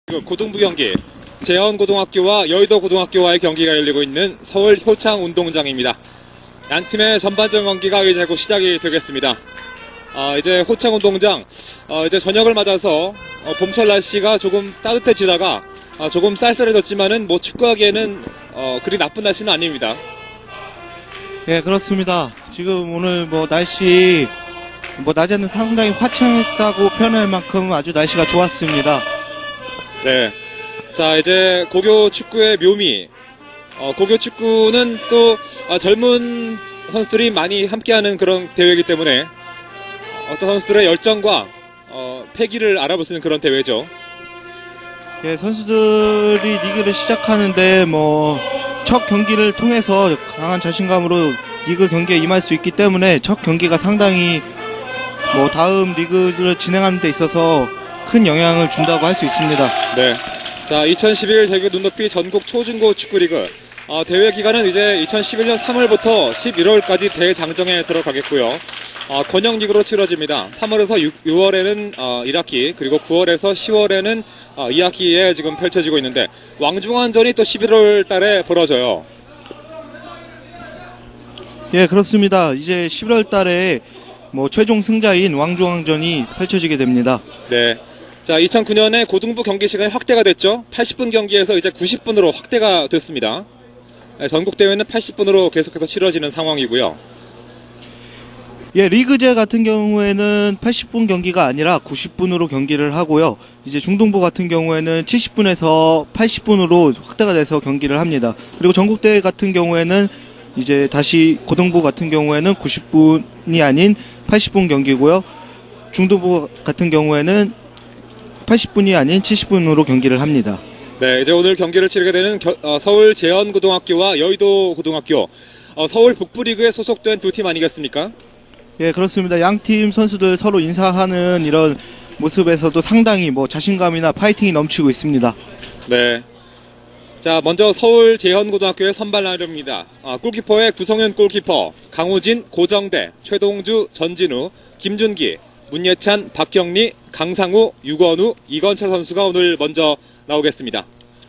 고등부 경기 재헌고등학교와 여의도고등학교와의 경기가 열리고 있는 서울 효창운동장입니다. 양 팀의 전반전 경기가 이제 곧 시작이 되겠습니다. 이제 효창운동장 이제 저녁을 맞아서 봄철 날씨가 조금 따뜻해지다가 조금 쌀쌀해졌지만은 뭐 축구하기에는 그리 나쁜 날씨는 아닙니다. 예, 그렇습니다. 지금 오늘 날씨 낮에는 상당히 화창했다고 표현할 만큼 아주 날씨가 좋았습니다. 네. 자, 이제 고교 축구의 묘미. 고교 축구는 또 젊은 선수들이 많이 함께하는 그런 대회이기 때문에 어떤 선수들의 열정과 패기를 알아볼 수 있는 그런 대회죠. 예, 선수들이 리그를 시작하는데 첫 경기를 통해서 강한 자신감으로 리그 경기에 임할 수 있기 때문에 첫 경기가 상당히 다음 리그를 진행하는 데 있어서 큰 영향을 준다고 할 수 있습니다. 네. 자, 2011 대구 눈높이 전국 초중고 축구리그. 대회 기간은 이제 2011년 3월부터 11월까지 대장정에 들어가겠고요. 권형 리그로 치러집니다. 3월에서 6월에는 1학기, 그리고 9월에서 10월에는 2학기에 지금 펼쳐지고 있는데, 왕중왕전이 또 11월 달에 벌어져요. 예, 그렇습니다. 이제 11월 달에 최종 승자인 왕중왕전이 펼쳐지게 됩니다. 네. 자, 2009년에 고등부 경기 시간이 확대가 됐죠. 80분 경기에서 이제 90분으로 확대가 됐습니다. 전국 대회는 80분으로 계속해서 치러지는 상황이고요. 예, 리그제 같은 경우에는 80분 경기가 아니라 90분으로 경기를 하고요. 이제 중등부 같은 경우에는 70분에서 80분으로 확대가 돼서 경기를 합니다. 그리고 전국 대회 같은 경우에는 이제 다시 고등부 같은 경우에는 90분이 아닌 80분 경기고요. 중등부 같은 경우에는 80분이 아닌 70분으로 경기를 합니다. 네, 이제 오늘 경기를 치르게 되는 서울 재헌고등학교와 여의도고등학교, 서울 북부리그에 소속된 두 팀 아니겠습니까? 예, 그렇습니다. 양팀 선수들 서로 인사하는 이런 모습에서도 상당히 자신감이나 파이팅이 넘치고 있습니다. 네. 자, 먼저 서울 재헌고등학교의 선발 라인업입니다. 골키퍼의 구성현 골키퍼, 강우진, 고정대, 최동주, 전진우, 김준기, 문예찬, 박경리, 강상우, 유건우, 이건철 선수가 오늘 먼저 나오겠습니다.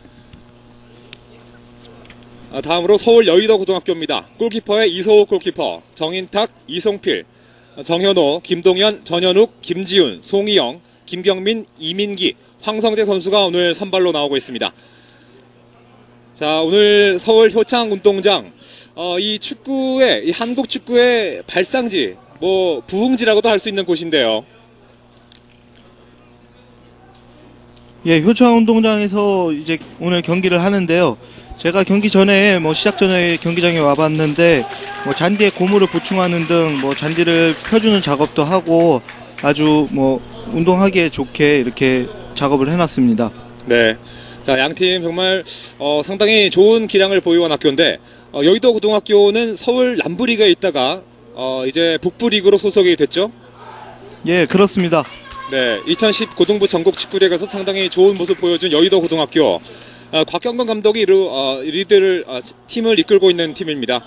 다음으로 서울 여의도고등학교입니다. 골키퍼의 이소욱 골키퍼, 정인탁, 이송필, 정현호, 김동현, 전현욱, 김지훈, 송희영, 김경민, 이민기, 황성재 선수가 오늘 선발로 나오고 있습니다. 자, 오늘 서울 효창운동장, 이 한국 축구의 발상지, 부흥지라고도 할 수 있는 곳인데요. 예, 효창운동장에서 이제 오늘 경기를 하는데요. 제가 경기 전에 시작 전에 경기장에 와봤는데 잔디에 고무를 보충하는 등 잔디를 펴주는 작업도 하고 아주 운동하기에 좋게 이렇게 작업을 해놨습니다. 네. 자, 양팀 정말 상당히 좋은 기량을 보유한 학교인데 여의도고등학교는 서울 남부리그에 있다가 이제 북부리그로 소속이 됐죠? 예, 그렇습니다. 네, 2010 고등부 전국 축구리그에서 상당히 좋은 모습 보여준 여의도고등학교. 곽경건 감독이 팀을 이끌고 있는 팀입니다.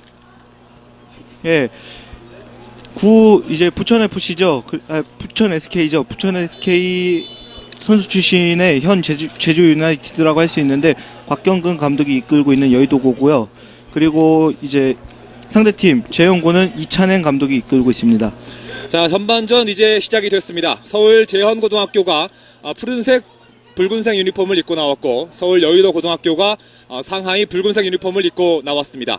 예, 이제 부천 FC죠. 부천 SK죠. 부천 SK 선수 출신의 현 제주 유나이티드라고 할 수 있는데 곽경근 감독이 이끌고 있는 여의도고고요. 그리고 이제 상대팀 재헌고는 이찬행 감독이 이끌고 있습니다. 자, 전반전 이제 시작이 됐습니다. 서울 재헌고등학교가 붉은색 유니폼을 입고 나왔고 서울 여의도고등학교가 상하이 붉은색 유니폼을 입고 나왔습니다.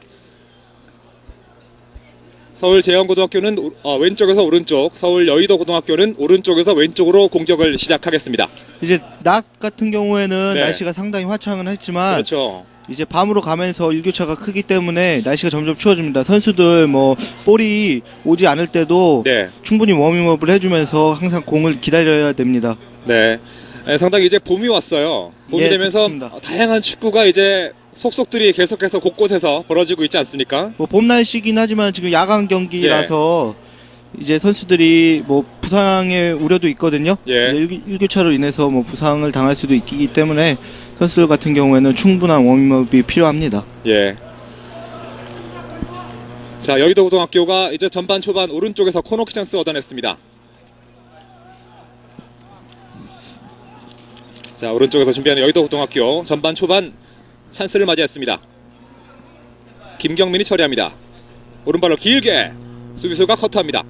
서울 재헌고등학교는 왼쪽에서 오른쪽, 서울 여의도고등학교는 오른쪽에서 왼쪽으로 공격을 시작하겠습니다. 이제 낮 같은 경우에는 네. 날씨가 상당히 화창은 했지만 그렇죠. 이제 밤으로 가면서 일교차가 크기 때문에 날씨가 점점 추워집니다. 선수들 볼이 오지 않을 때도 네. 충분히 워밍업을 해주면서 항상 공을 기다려야 됩니다. 네. 상당히 이제 봄이 왔어요. 봄이 예, 되면서 그렇습니다. 다양한 축구가 이제 속속들이 계속해서 곳곳에서 벌어지고 있지 않습니까? 봄 날씨긴 하지만 지금 야간 경기라서 이제 선수들이 부상의 우려도 있거든요. 예. 이제 일교차로 인해서 부상을 당할 수도 있기 때문에 선수들 같은 경우에는 충분한 워밍업이 필요합니다. 예. 자, 여의도고등학교가 이제 전반 초반 오른쪽에서 코너킥 찬스 얻어냈습니다. 자, 오른쪽에서 준비하는 여의도 고등학교 전반 초반 찬스를 맞이했습니다. 김경민이 처리합니다. 오른발로 길게 수비수가 커트합니다.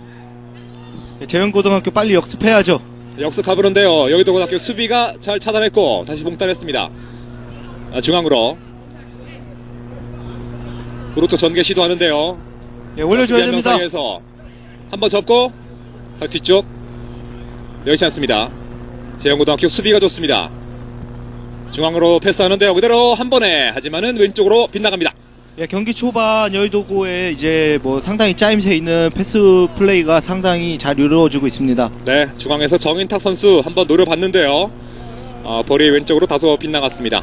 재영고등학교 빨리 역습해야죠. 역습 가보는데요. 여의도 고등학교 수비가 잘 차단했고 다시 봉단했습니다. 중앙으로 오른쪽 전개 시도하는데요. 예, 올려줘야 됩니다. 사이에서 한번 접고 다시 뒤쪽 여의치 않습니다. 재영고등학교 수비가 좋습니다. 중앙으로 패스하는데요. 그대로 한 번에 하지만은 왼쪽으로 빗나갑니다. 예, 경기 초반 여의도고에 이제 뭐 상당히 짜임새 있는 패스 플레이가 상당히 잘 이루어지고 있습니다. 네, 중앙에서 정인탁 선수 한번 노려봤는데요. 볼이 왼쪽으로 다소 빗나갔습니다.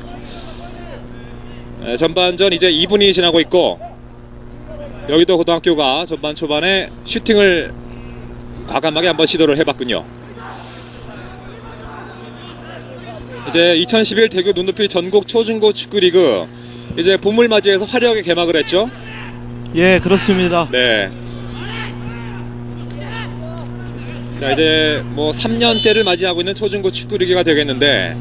전반전 이제 2분이 지나고 있고 여의도 고등학교가 전반 초반에 슈팅을 과감하게 한번 시도를 해봤군요. 이제 2011 대구 눈높이 전국 초중고 축구리그 이제 봄을 맞이해서 화려하게 개막을 했죠. 예, 그렇습니다. 네. 자, 이제 뭐 3년째를 맞이하고 있는 초중고 축구리그가 되겠는데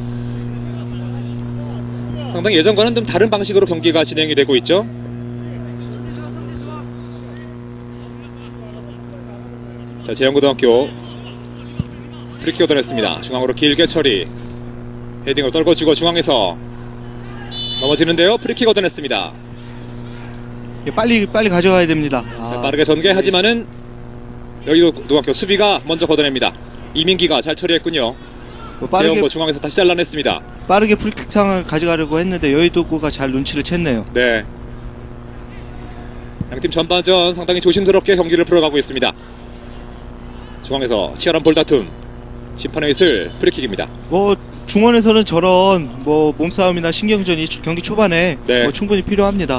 상당히 예전과는 좀 다른 방식으로 경기가 진행이 되고 있죠. 자, 재영고등학교 프리킥 얻어냈습니다. 중앙으로 길게 처리, 헤딩을 떨궈주고 중앙에서 넘어지는데요. 프리킥 얻어냈습니다. 예, 빨리 가져가야 됩니다. 자, 빠르게 전개하지만은 여의도 고등학교 수비가 먼저 걷어냅니다. 이민기가 잘 처리했군요. 재영고 중앙에서 다시 잘라냈습니다. 빠르게 프리킥 상황을 가져가려고 했는데 여의도고가 잘 눈치를 챘네요. 네. 양팀 전반전 상당히 조심스럽게 경기를 풀어가고 있습니다. 중앙에서 치열한 볼다툼, 심판의 있을 프리킥입니다. 뭐 중원에서는 저런 뭐 몸싸움이나 신경전이 경기 초반에 네. 뭐 충분히 필요합니다.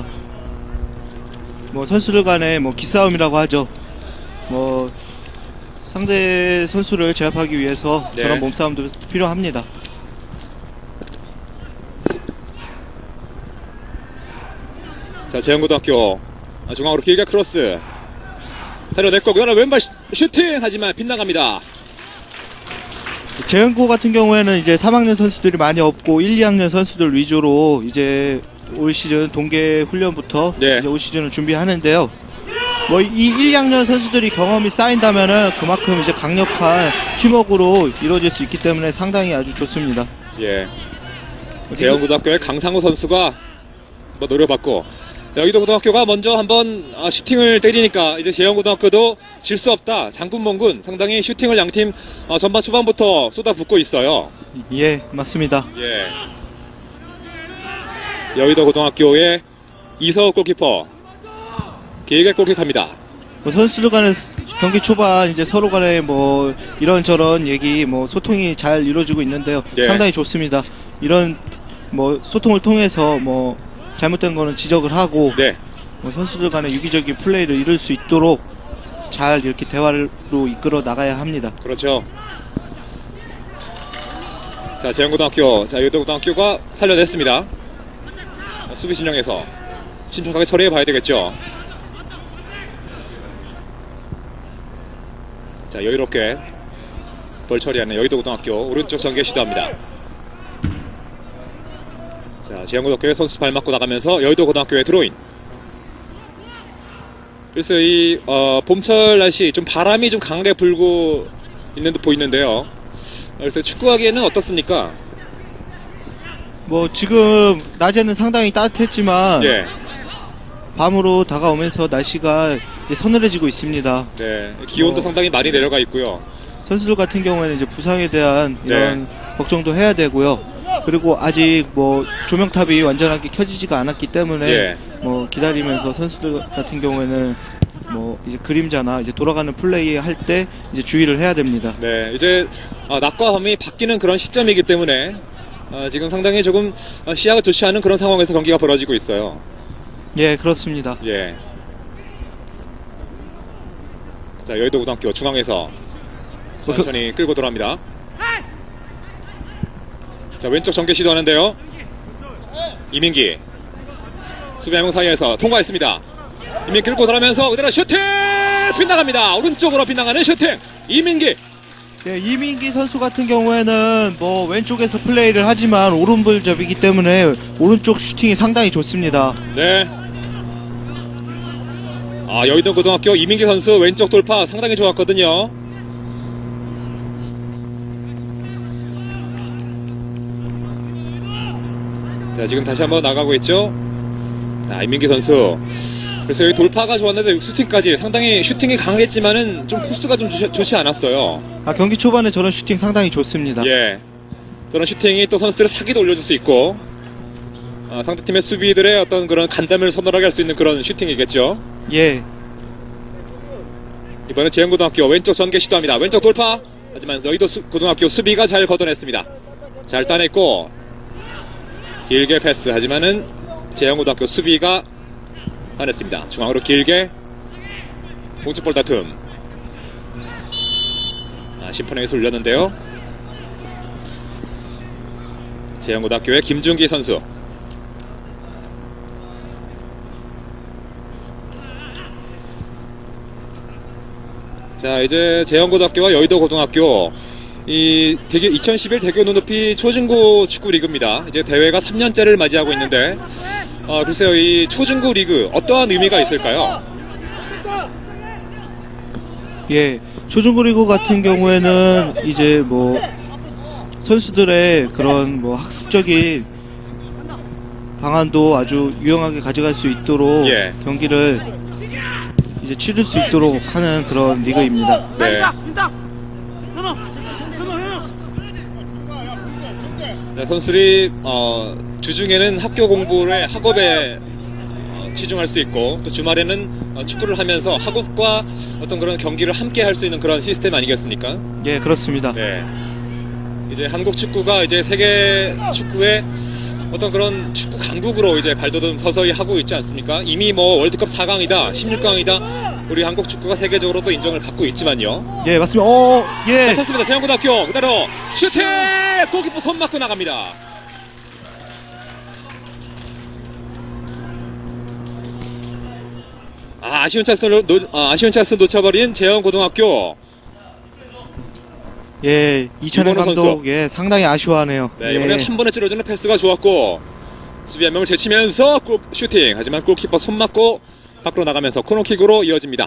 뭐 선수들 간의 뭐 기싸움이라고 하죠. 뭐 상대 선수를 제압하기 위해서 네. 저런 몸싸움도 필요합니다. 자, 재영고등학교 중앙으로 길게 크로스 살려냈고 그러나 왼발 슈팅 하지만 빗나갑니다. 재영고 같은 경우에는 이제 3학년 선수들이 많이 없고 1, 2학년 선수들 위주로 이제 올 시즌 동계 훈련부터 네. 이제 올 시즌을 준비하는데요. 뭐 이 1, 2학년 선수들이 경험이 쌓인다면은 그만큼 이제 강력한 팀워크로 이루어질 수 있기 때문에 상당히 아주 좋습니다. 예. 재영고등학교의 강상우 선수가 뭐 노려봤고 여의도 고등학교가 먼저 한번 슈팅을 때리니까 이제 재영고등학교도 질 수 없다. 장군멍군 상당히 슈팅을 양팀 전반 초반부터 쏟아붓고 있어요. 예, 맞습니다. 예. 여의도 고등학교의 이서욱 골키퍼 길게 골킥합니다. 뭐 선수들 간의 경기 초반 이제 서로 간에 뭐 이런저런 얘기 뭐 소통이 잘 이루어지고 있는데요. 예. 상당히 좋습니다. 이런 뭐 소통을 통해서 뭐 잘못된 거는 지적을 하고 네. 뭐 선수들 간의 유기적인 플레이를 이룰 수 있도록 잘 이렇게 대화로 이끌어 나가야 합니다. 그렇죠. 자, 재영고등학교, 자, 여의도고등학교가 살려냈습니다. 수비 진영에서 신중하게 처리해 봐야 되겠죠. 자, 여유롭게 볼 처리하는 여의도고등학교 오른쪽 전개 시도합니다. 자, 재영고등학교의 선수 발 맞고 나가면서 여의도고등학교의 드로인. 그래서 이 봄철 날씨 좀 바람이 좀 강하게 불고 있는 듯 보이는데요. 그래서 축구하기에는 어떻습니까? 뭐 지금 낮에는 상당히 따뜻했지만 예. 밤으로 다가오면서 날씨가 이제 서늘해지고 있습니다. 네. 기온도 상당히 많이 내려가 있고요. 선수들 같은 경우에는 이제 부상에 대한 이런 걱정도 해야 되고요. 그리고 아직 뭐 조명탑이 완전하게 켜지지가 않았기 때문에 예. 뭐 기다리면서 선수들 같은 경우에는 뭐 이제 그림자나 이제 돌아가는 플레이 할 때 이제 주의를 해야 됩니다. 네. 이제 낮과 밤이 바뀌는 그런 시점이기 때문에 지금 상당히 조금 시야가 좋지 않은 그런 상황에서 경기가 벌어지고 있어요. 예, 그렇습니다. 예. 자, 여의도고등학교 중앙에서 천천히 끌고 들어갑니다. 자, 왼쪽 전개 시도하는데요. 이민기 수비 한명 사이에서 통과했습니다. 이민기 끌고 들어가면서 그대로 슈팅 빗나갑니다. 오른쪽으로 빗나가는 슈팅 이민기. 네, 이민기 선수 같은 경우에는 뭐 왼쪽에서 플레이를 하지만 오른발잡이기 때문에 오른쪽 슈팅이 상당히 좋습니다. 네. 여의도 고등학교 이민기 선수 왼쪽 돌파 상당히 좋았거든요. 자, 지금 다시 한번 나가고 있죠. 이민기 선수. 그래서 여기 돌파가 좋았는데 슈팅까지 상당히 슈팅이 강했지만은 좀 코스가 좀 좋지 않았어요. 경기 초반에 저런 슈팅 상당히 좋습니다. 예. 저런 슈팅이 또 선수들의 사기도 올려줄 수 있고, 상대팀의 수비들의 어떤 그런 간담을 서늘하게 할 수 있는 그런 슈팅이겠죠. 예. 이번엔 재영고등학교 왼쪽 전개 시도합니다. 왼쪽 돌파. 하지만 여의도 고등학교 수비가 잘 걷어냈습니다. 잘 따냈고, 길게 패스. 하지만은 재영고등학교 수비가 따냈습니다. 중앙으로 길게 공중볼 다툼. 심판에서 올렸는데요. 재영고등학교의 김준기 선수. 자, 이제 재영고등학교와 여의도고등학교 2011 대교 눈높이 초중고 축구 리그입니다. 이제 대회가 3년째를 맞이하고 있는데, 글쎄요, 이 초중고 리그 어떠한 의미가 있을까요? 예, 초중고 리그 같은 경우에는 이제 뭐 선수들의 그런 뭐 학습적인 방안도 아주 유용하게 가져갈 수 있도록 예. 경기를 이제 치를 수 있도록 하는 그런 리그입니다. 네. 네, 선수들이 주중에는 학교 공부에 학업에 치중할 수 있고, 또 주말에는 축구를 하면서 학업과 어떤 그런 경기를 함께 할 수 있는 그런 시스템 아니겠습니까? 예, 그렇습니다. 네. 이제 한국 축구가 이제 세계 축구의 어떤 그런 축구 강국으로 이제 발돋움 서서히 하고 있지 않습니까? 이미 뭐 월드컵 4강이다, 16강이다, 우리 한국 축구가 세계적으로도 인정을 받고 있지만요. 예, 맞습니다. 예. 괜찮습니다. 재영고등학교 그대로 슈팅! 골키퍼 손 맞고 나갑니다. 아쉬운 찬스 놓쳐버린 재영고등학교. 예, 이찬현 이건우 감독, 선수. 예, 상당히 아쉬워하네요. 네, 예. 이번엔 한 번에 찔러주는 패스가 좋았고, 수비 한 명을 제치면서 슈팅. 하지만 골키퍼 손 맞고 밖으로 나가면서 코너킥으로 이어집니다.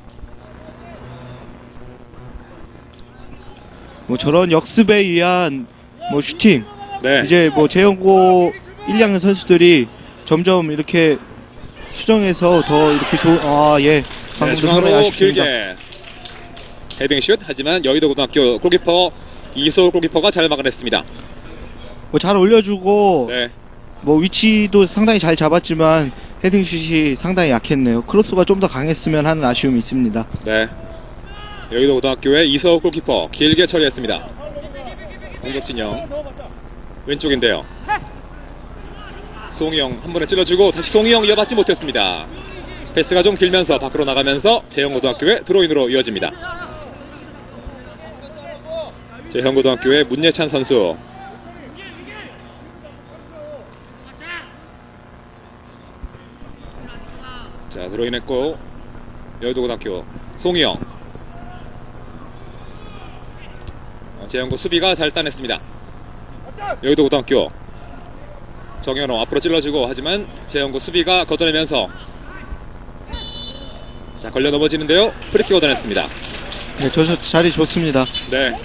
뭐 저런 역습에 의한 뭐 슈팅. 네. 이제 뭐 재영고 1, 2학년 선수들이 점점 이렇게 수정해서 더 이렇게 네, 방금도 상당히 중앙으로 아쉽습니다. 길게 헤딩슛. 하지만 여의도고등학교 골키퍼 이소울 골키퍼가 잘 막아냈습니다. 뭐 잘 올려주고 네. 뭐 위치도 상당히 잘 잡았지만 헤딩슛이 상당히 약했네요. 크로스가 좀 더 강했으면 하는 아쉬움이 있습니다. 네. 여의도고등학교의 이서울 골키퍼 길게 처리했습니다. 공격 진영 왼쪽인데요. 송희영 한 번에 찔러주고 다시 송희영 이어받지 못했습니다. 패스가 좀 길면서 밖으로 나가면서 재영고등학교의 드로인으로 이어집니다. 재영고등학교의 문예찬 선수. 자, 드로인했고 여의도고등학교 송희영. 재영고 수비가 잘 따냈습니다. 여의도고등학교 정현호 앞으로 찔러주고, 하지만 재영고 수비가 걷어내면서 자, 걸려 넘어지는데요. 프리킥 걷어냈습니다. 네, 저 자리 좋습니다. 네.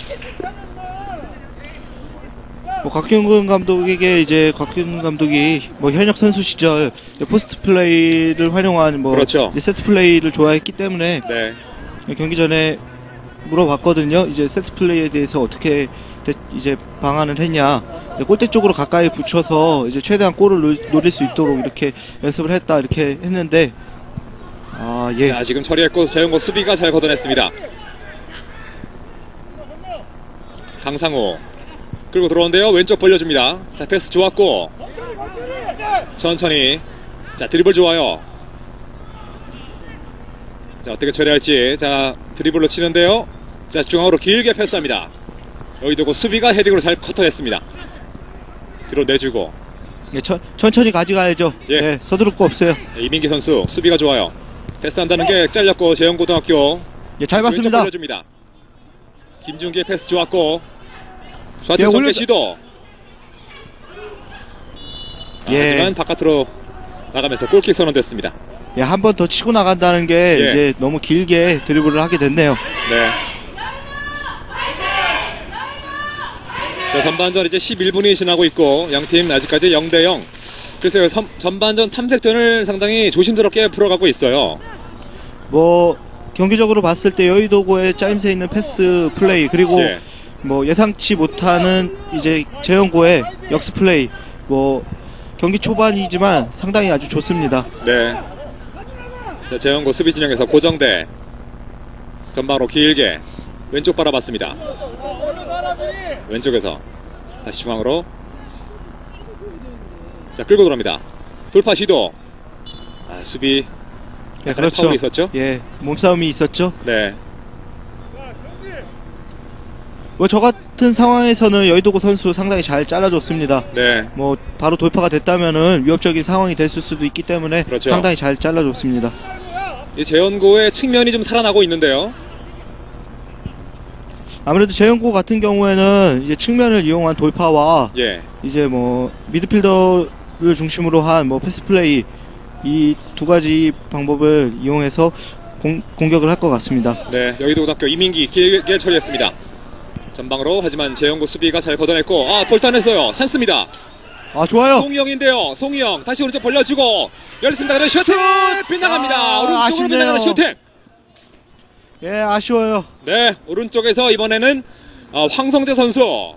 뭐 곽균근 감독에게 이제 곽균근 감독이 뭐 현역 선수 시절 포스트 플레이를 활용한 뭐 그렇죠. 세트 플레이를 좋아했기 때문에 네. 경기 전에 물어봤거든요. 이제 세트 플레이에 대해서 어떻게 이제 방안을 했냐. 골대 쪽으로 가까이 붙여서 이제 최대한 골을 노릴 수 있도록 이렇게 연습을 했다 이렇게 했는데 예. 자, 지금 처리했고 재영고 수비가 잘 걷어냈습니다. 강상호 끌고 들어오는데요. 왼쪽 벌려줍니다. 자, 패스 좋았고 천천히. 자, 드리블 좋아요. 자, 어떻게 처리할지. 자, 드리블로 치는데요. 자, 중앙으로 길게 패스합니다. 여의도고 수비가 헤딩으로 잘 커터했습니다. 뒤로 내주고. 예, 천천히 가져가야죠. 예. 예, 서두를 거 없어요. 이민기 선수 수비가 좋아요. 패스한다는 게 잘렸고 재영고등학교 예, 잘 왼쪽 봤습니다. 벌려줍니다. 김준기의 패스 좋았고 좌측 예, 전개 올려줘. 시도. 예. 하지만 바깥으로 나가면서 골킥 선언됐습니다. 예, 한 번 더 치고 나간다는 게 예. 이제 너무 길게 드리블을 하게 됐네요. 네. 자, 전반전 이제 11분이 지나고 있고 양팀 아직까지 0대0. 글쎄요, 전반전 탐색전을 상당히 조심스럽게 풀어가고 있어요. 뭐 경기적으로 봤을 때 여의도고의 짜임새 있는 패스 플레이 그리고 예. 뭐 예상치 못하는 이제 재영고의 역습 플레이 뭐 경기 초반이지만 상당히 아주 좋습니다. 네. 자, 재영고 수비 진영에서 고정대 전방으로 길게 왼쪽 바라봤습니다. 왼쪽에서 다시 중앙으로 자, 끌고 들어옵니다. 돌파 시도. 아, 수비 예, 약간의 파울이 있었죠? 예, 몸싸움이 있었죠. 네. 뭐 저 같은 상황에서는 여의도고 선수 상당히 잘 잘라줬습니다. 네. 뭐 바로 돌파가 됐다면은 위협적인 상황이 됐을 수도 있기 때문에 그렇죠. 상당히 잘 잘라줬습니다. 이 재현고의 측면이 좀 살아나고 있는데요. 아무래도 재영고 같은 경우에는 이제 측면을 이용한 돌파와 예. 이제 뭐 미드필더를 중심으로 한 뭐 패스 플레이 이 두 가지 방법을 이용해서 공격을 할 것 같습니다. 네. 여의도고등학교 이민기 길게 처리했습니다. 전방으로. 하지만 재영고 수비가 잘 걷어냈고 볼단했어요. 찬스입니다. 아, 좋아요. 송이형인데요. 송이형 다시 오른쪽 벌려주고 열렸습니다. 그래 슈팅 빗나갑니다. 오른쪽으로 아쉽네요. 빗나가는 슈팅. 예, 아쉬워요. 네, 오른쪽에서 이번에는 황성재 선수.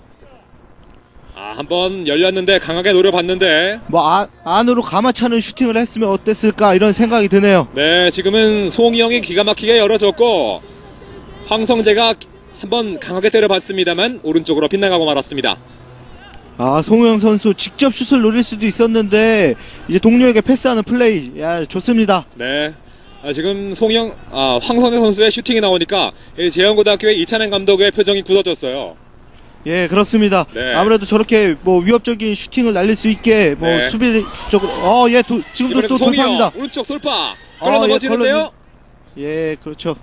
한번 열렸는데 강하게 노려봤는데. 뭐 안으로 가마차는 슈팅을 했으면 어땠을까 이런 생각이 드네요. 네, 지금은 송이형이 기가 막히게 열어줬고 황성재가 한번 강하게 때려봤습니다만 오른쪽으로 빗나가고 말았습니다. 송우영 선수 직접 슛을 노릴 수도 있었는데 이제 동료에게 패스하는 플레이, 야, 좋습니다. 네. 지금 황성재 선수의 슈팅이 나오니까 재영고등학교의 이찬행 감독의 표정이 굳어졌어요. 예, 그렇습니다. 네. 아무래도 저렇게 뭐 위협적인 슈팅을 날릴 수 있게 뭐 네. 수비적으로 예, 지금도 이번에는 또 송이형 돌파합니다. 오른쪽 돌파 걸어 넘어지는데요. 예, 그렇죠.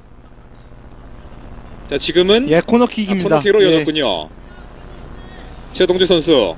자, 지금은 예, 코너킥입니다. 코너킥으로 예. 이어졌군요. 최동주 선수.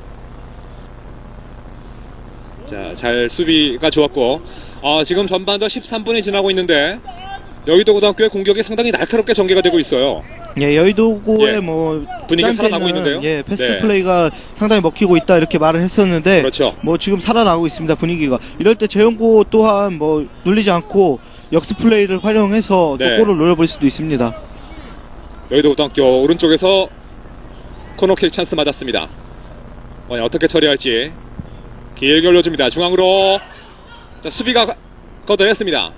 자, 잘 수비가 좋았고 지금 전반전 13분이 지나고 있는데 여의도고등학교의 공격이 상당히 날카롭게 전개가 되고 있어요. 예, 여의도고의 예. 뭐 분위기가 짠 살아나고 때는, 있는데요. 예, 패스 네. 플레이가 상당히 먹히고 있다 이렇게 말을 했었는데 그렇죠. 뭐 지금 살아나고 있습니다. 분위기가. 이럴 때 재영고 또한 뭐 눌리지 않고 역습 플레이를 활용해서 네. 또 골을 노려볼 수도 있습니다. 여의도고등학교 오른쪽에서 코너킥 찬스 맞았습니다. 어떻게 처리할지 길게 올려줍니다. 중앙으로. 자, 수비가 걷어냈습니다.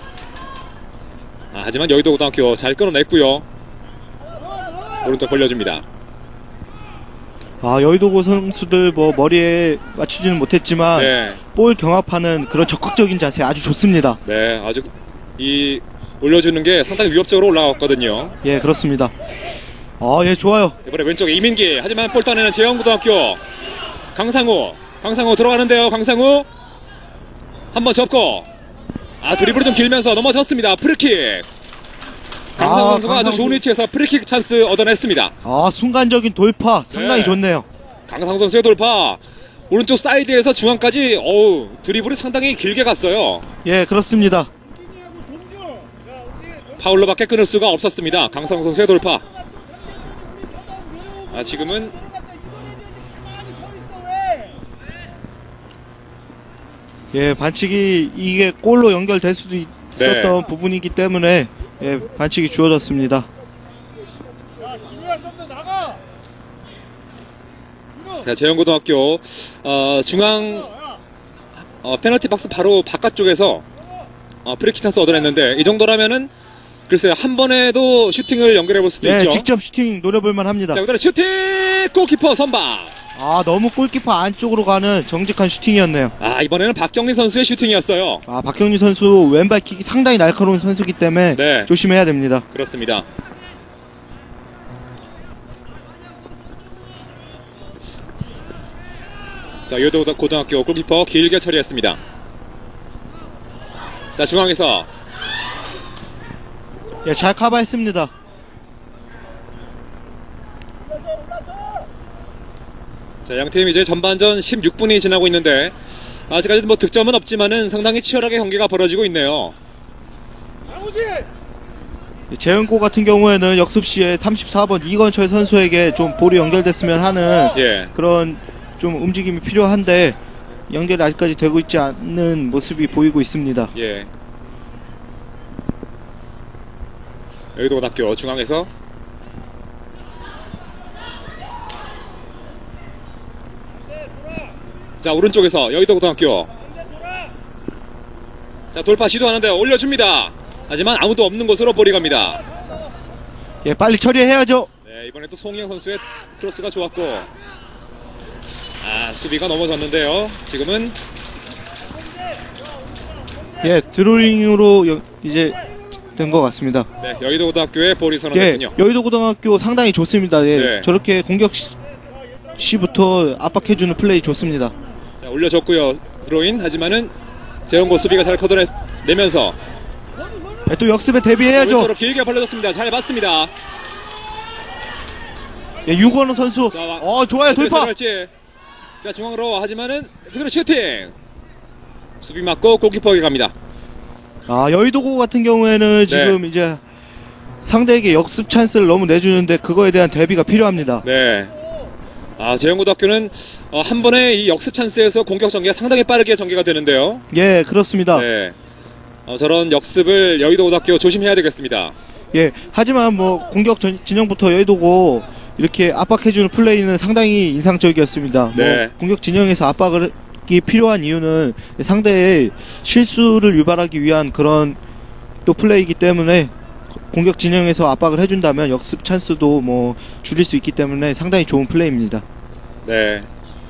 하지만 여의도고등학교 잘 끊어냈고요. 오른쪽 벌려줍니다. 여의도고 선수들 뭐 머리에 맞추지는 못했지만 네, 볼 경합하는 그런 적극적인 자세 아주 좋습니다. 네, 아주 올려주는 게 상당히 위협적으로 올라왔거든요. 예, 그렇습니다. 예, 좋아요. 이번에 왼쪽에 이민기. 하지만 볼 따내는 재영고등학교 강상우 들어가는데요. 강상우 한번 접고 드리블이 좀 길면서 넘어졌습니다. 프리킥. 강상우 선수가 아주 좋은 위치에서 프리킥 찬스 얻어냈습니다. 순간적인 돌파 상당히 네. 좋네요. 강상우 선수의 돌파. 오른쪽 사이드에서 중앙까지 드리블이 상당히 길게 갔어요. 예, 그렇습니다. 파울로밖에 끊을 수가 없었습니다. 강상우 선수의 돌파. 지금은 예, 반칙이 이게 골로 연결될 수도 있었던 부분이기 때문에 예, 반칙이 주어졌습니다. 자, 재영고등학교 중앙 페널티 박스 바로 바깥쪽에서 프리킥 찬스 얻어냈는데 이 정도라면은 글쎄요, 한 번에도 슈팅을 연결해 볼 수도 예, 있죠. 직접 슈팅 노려볼만 합니다. 자, 그다음에 슈팅! 골키퍼 선방. 너무 골키퍼 안쪽으로 가는 정직한 슈팅이었네요. 이번에는 박경리 선수의 슈팅이었어요. 박경리 선수 왼발킥이 상당히 날카로운 선수이기 때문에 네. 조심해야 됩니다. 그렇습니다. 자, 여의도고등학교 골키퍼 길게 처리했습니다. 자, 중앙에서 예, 잘 커버했습니다. 자, 양팀 이제 전반전 16분이 지나고 있는데 아직까지 뭐 득점은 없지만은 상당히 치열하게 경기가 벌어지고 있네요. 재은고 같은 경우에는 역습 시에 34번 이건철 선수에게 좀 볼이 연결됐으면 하는 예. 그런 좀 움직임이 필요한데 연결이 아직까지 되고 있지 않는 모습이 보이고 있습니다. 예. 여의도 고등학교 중앙에서 자, 오른쪽에서 여의도 고등학교 자, 돌파 시도하는데 올려줍니다. 하지만 아무도 없는 곳으로 볼이 갑니다. 예, 빨리 처리해야죠. 네, 이번에 또 송영 선수의 크로스가 좋았고 수비가 넘어졌는데요. 지금은 예, 드로잉으로 이제 된 것 같습니다. 네, 여의도 고등학교의 볼이 예, 선언됐군요. 여의도 고등학교 상당히 좋습니다. 예, 네. 저렇게 공격 시부터 압박해주는 플레이 좋습니다. 자, 올려줬고요. 드로인 하지만은 재원고 수비가 잘 걷어내면서 예, 또 역습에 대비해야죠. 왼쪽으로 길게 벌려졌습니다. 잘 봤습니다. 예, 유건우 선수. 자, 좋아요, 돌파. 할지. 자, 중앙으로 하지만은 그대로 슈팅. 수비 맞고 골키퍼에게 갑니다. 여의도고 같은 경우에는 지금 이제 상대에게 역습 찬스를 너무 내주는데 그거에 대한 대비가 필요합니다. 네. 재영고등학교는 한 번에 이 역습 찬스에서 공격 전개가 상당히 빠르게 전개가 되는데요. 예, 그렇습니다. 네. 저런 역습을 여의도 고등학교 조심해야 되겠습니다. 예, 하지만 뭐 공격 진영부터 여의도고 이렇게 압박해주는 플레이는 상당히 인상적이었습니다. 네. 뭐 공격 진영에서 압박이 필요한 이유는 상대의 실수를 유발하기 위한 그런 또 플레이이기 때문에 공격 진영에서 압박을 해준다면 역습 찬스도 뭐 줄일 수 있기 때문에 상당히 좋은 플레이입니다. 네.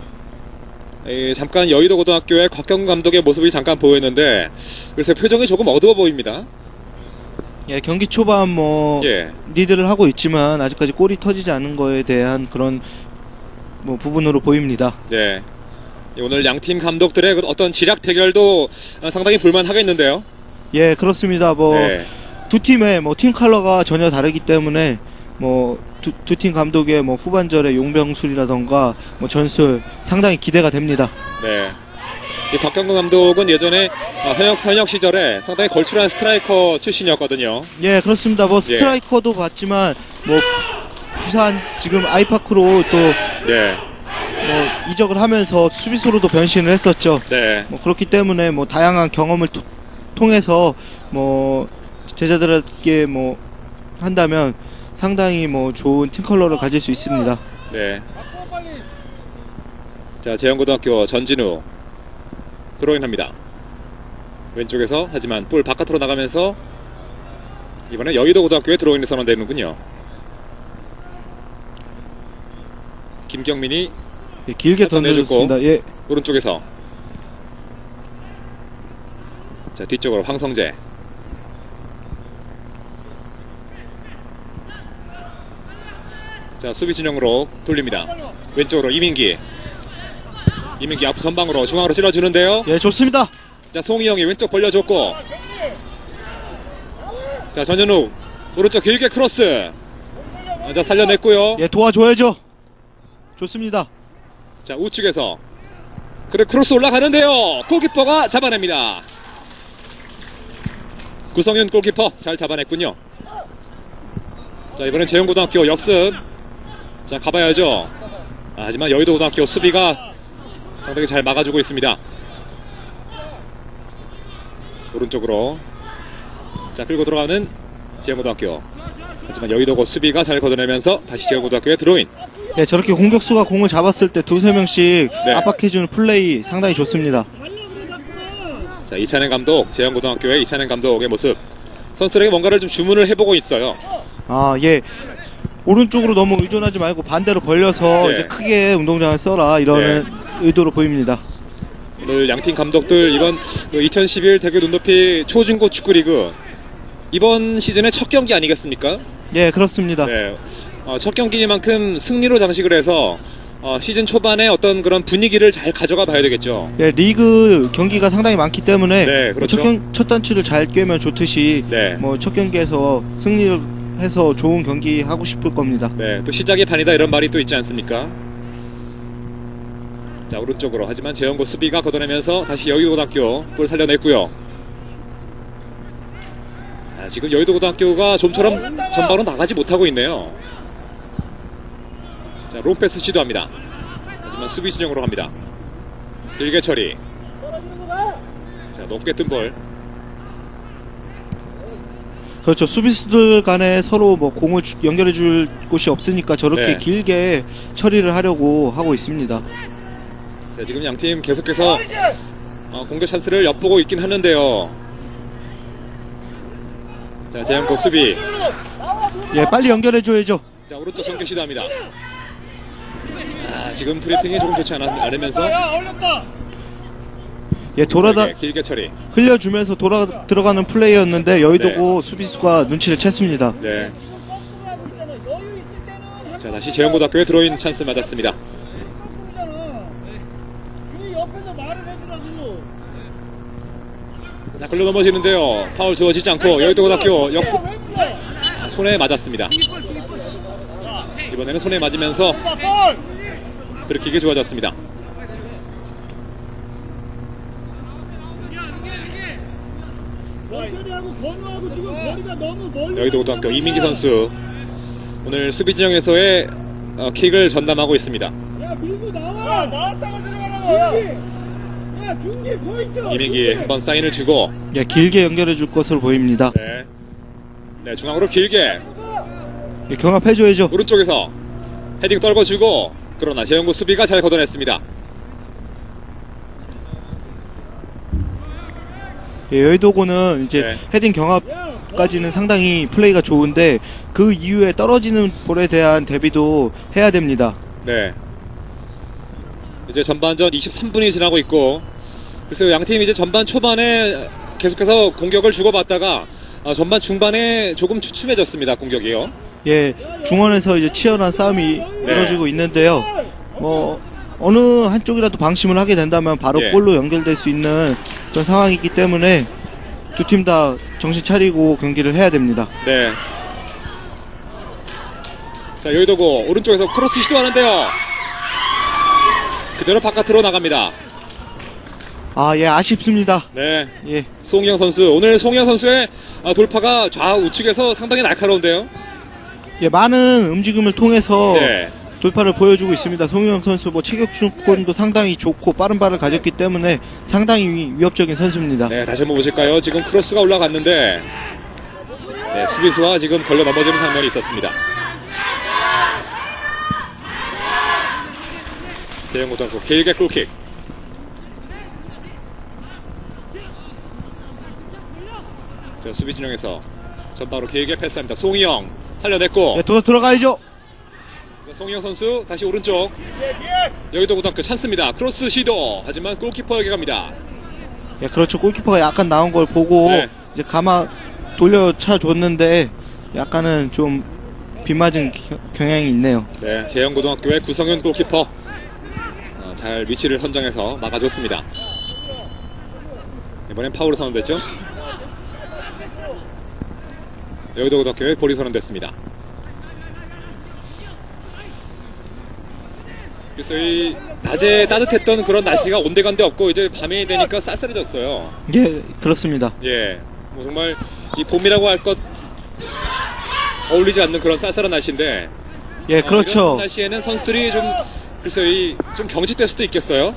잠깐 여의도 고등학교의 곽경 감독의 모습이 잠깐 보였는데 그래서 표정이 조금 어두워 보입니다. 예, 경기 초반 리드를 하고 있지만 아직까지 골이 터지지 않은 거에 대한 그런 부분으로 보입니다. 네. 오늘 양팀 감독들의 어떤 지략 대결도 상당히 볼만하겠는데요. 예, 그렇습니다. 두 팀의 팀 컬러가 전혀 다르기 때문에 두 팀 감독의 후반전의 용병술이라던가 전술 상당히 기대가 됩니다. 네. 이 곽경근 감독은 예전에 현역 시절에 상당히 걸출한 스트라이커 출신이었거든요. 예, 그렇습니다. 스트라이커도 봤지만 부산 지금 아이파크로 또 이적을 하면서 수비수로도 변신을 했었죠. 네. 그렇기 때문에 다양한 경험을 통해서 제자들에게 한다면 상당히 좋은 팀 컬러를 가질 수 있습니다. 네. 자, 재영고등학교 전진우 드로잉합니다. 왼쪽에서 하지만 볼 바깥으로 나가면서 이번에 여의도 고등학교의 드로잉이 선언되는군요. 김경민이 길게 던져줬습니다. 예. 오른쪽에서 자, 뒤쪽으로 황성재. 자, 수비 진영으로 돌립니다. 왼쪽으로 이민기 앞 전방으로 중앙으로 찔러주는데요. 예, 좋습니다. 자, 송희영이 왼쪽 벌려줬고 자, 전현욱 오른쪽 길게 크로스. 자, 살려냈고요. 예, 도와줘야죠. 좋습니다. 자, 우측에서 그래 크로스 올라가는데요. 골키퍼가 잡아냅니다. 구성윤 골키퍼 잘 잡아냈군요. 자, 이번엔 재영고등학교 역습. 자, 가봐야죠. 하지만 여의도 고등학교 수비가 상당히 잘 막아주고 있습니다. 오른쪽으로 자, 끌고 들어가는 재영고등학교. 하지만 여의도고 수비가 잘 걷어내면서 다시 재영고등학교의 드로인. 예, 저렇게 공격수가 공을 잡았을 때 두세 명씩 압박해주는 플레이 상당히 좋습니다. 자, 이찬행 감독, 재영고등학교의 이찬행 감독의 모습. 선수들에게 뭔가를 좀 주문을 해보고 있어요. 예. 오른쪽으로 너무 의존하지 말고 반대로 벌려서 이제 크게 운동장을 써라 이런 의도로 보입니다. 오늘 양팀 감독들 이번 2011 대구 눈높이 초중고 축구리그 이번 시즌의 첫 경기 아니겠습니까? 예, 그렇습니다. 네. 첫 경기니만큼 승리로 장식을 해서 시즌 초반에 어떤 그런 분위기를 잘 가져가 봐야 되겠죠. 예, 리그 경기가 상당히 많기 때문에 네, 그렇죠. 첫 단추를 잘 꿰면 좋듯이 첫 경기에서 승리를 해서 좋은 경기 하고 싶을 겁니다. 네, 또 시작이 반이다 이런 말이 또 있지 않습니까? 자, 오른쪽으로. 하지만 재영고 수비가 걷어내면서 다시 여의도고등학교 골 살려냈고요. 지금 여의도고등학교가 좀처럼 전방으로 나가지 못하고 있네요. 자, 롱패스 시도합니다. 하지만 수비 진영으로 갑니다. 길게 처리. 자, 높게 뜬 볼. 그렇죠. 수비수들 간에 서로 뭐 공을 연결해 줄 곳이 없으니까 저렇게 네. 길게 처리를 하려고 하고 있습니다. 자, 지금 양팀 계속해서 공격 찬스를 엿보고 있긴 하는데요. 자, 재영고 수비. 예, 빨리 연결해 줘야죠. 자, 오른쪽 전개 시도합니다. 지금 트래핑이 조금 좋지 않으면서 예, 길게 처리. 흘려주면서 들어가는 플레이였는데 여의도고 수비수가 눈치를 챘습니다. 네. 자, 다시 재영고등학교에 들어온 찬스 맞았습니다. 자, 걸려 넘어지는데요. 파울 주어지지 않고 여의도고등학교 역습. 손에 맞았습니다. 이번에는 손에 맞으면서 브리킥이 좋아졌습니다. 여의도고등학교 이민기 선수 오늘 수비 진영에서의 킥을 전담하고 있습니다. 이민기 한번 사인을 주고 예, 길게 연결해 줄 것으로 보입니다. 네, 네, 중앙으로 길게 예, 경합해 줘야죠. 오른쪽에서 헤딩 떨궈주고, 그러나 재영고 수비가 잘 걷어냈습니다. 예, 여의도고는 이제 네. 헤딩 경합까지는 상당히 플레이가 좋은데 그 이후에 떨어지는 볼에 대한 대비도 해야 됩니다. 네. 이제 전반전 23분이 지나고 있고, 글쎄요, 양팀이 이제 전반 초반에 계속해서 공격을 주고받다가 전반 중반에 조금 주춤해졌습니다. 공격이요. 예, 중원에서 이제 치열한 싸움이 이루어지고 있는데요. 어느 한쪽이라도 방심을 하게 된다면 바로 예. 골로 연결될 수 있는 그런 상황이기 때문에 두 팀 다 정신 차리고 경기를 해야 됩니다. 네. 자, 여의도고 오른쪽에서 크로스 시도하는데요. 그대로 바깥으로 나갑니다. 예, 아쉽습니다. 네. 예, 송영 선수, 오늘 송영 선수의 돌파가 좌우측에서 상당히 날카로운데요. 예, 많은 움직임을 통해서 네. 돌파를 보여주고 있습니다. 송유영 선수 체격수권도 상당히 좋고 빠른 발을 가졌기 때문에 상당히 위협적인 선수입니다. 네, 다시 한번 보실까요? 지금 크로스가 올라갔는데, 네, 수비수와 지금 걸려 넘어지는 장면이 있었습니다. 재영고등학교 길게 골킥. 자, 수비 진영에서 전방으로 길게 패스합니다. 송희영 살려냈고, 예, 들어가야죠. 자, 송희영 선수 다시 오른쪽. 여의도고등학교 찬스입니다. 크로스 시도. 하지만 골키퍼에게 갑니다. 예, 그렇죠. 골키퍼가 약간 나온 걸 보고 네. 이제 돌려차 줬는데 약간은 좀 빗맞은 경향이 있네요. 네, 재영고등학교의 구성윤 골키퍼 잘 위치를 선정해서 막아줬습니다. 이번엔 파울을 선언됐죠. 여의도고등학교의 볼이 선언됐습니다. 그래서 이 낮에 따뜻했던 그런 날씨가 온데간데 없고 이제 밤이 되니까 쌀쌀해졌어요. 예, 그렇습니다. 예, 뭐 정말 이 봄이라고 할 것 어울리지 않는 그런 쌀쌀한 날씨인데, 예, 그렇죠. 이런 날씨에는 선수들이 좀 글쎄요, 좀 경직될 수도 있겠어요.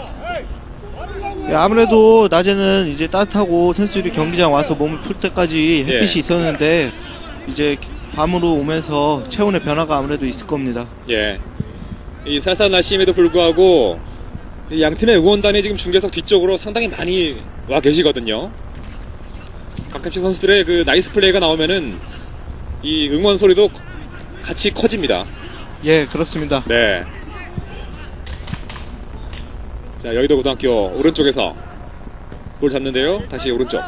예, 아무래도 낮에는 이제 따뜻하고 선수들이 경기장 와서 몸을 풀 때까지 햇빛이 예. 있었는데 이제 밤으로 오면서 체온의 변화가 아무래도 있을 겁니다. 예, 이 쌀쌀한 날씨임에도 불구하고 이 양팀의 응원단이 지금 중계석 뒤쪽으로 상당히 많이 와 계시거든요. 가끔씩 선수들의 그 나이스 플레이가 나오면은 이 응원 소리도 같이 커집니다. 예, 그렇습니다. 네. 자, 여의도고등학교 오른쪽에서 볼 잡는데요. 다시 오른쪽.